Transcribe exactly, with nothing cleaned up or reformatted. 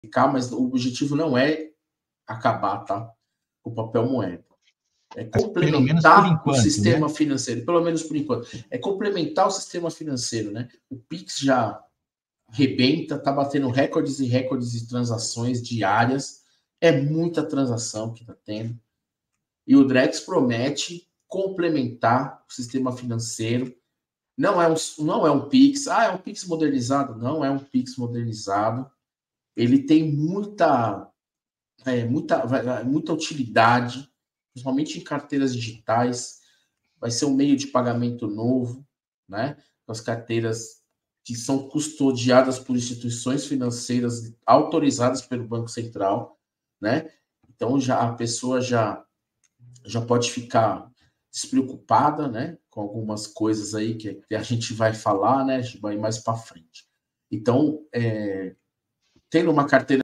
mas o objetivo não é acabar, tá? O papel moeda. É complementar enquanto, o sistema, né, financeiro, pelo menos por enquanto. É complementar o sistema financeiro, né? O Pix já arrebenta, tá batendo recordes e recordes de transações diárias. É muita transação que tá tendo. E o Drex promete complementar o sistema financeiro. Não é um, não é um Pix. Ah, é um Pix modernizado? Não é um Pix modernizado. Ele tem muita, é, muita, muita utilidade, principalmente em carteiras digitais. Vai ser um meio de pagamento novo, né? As carteiras que são custodiadas por instituições financeiras autorizadas pelo Banco Central, né? Então já a pessoa já já pode ficar despreocupada, né? Com algumas coisas aí que, que a gente vai falar, né? A gente vai mais para frente. Então, é, tendo uma carteira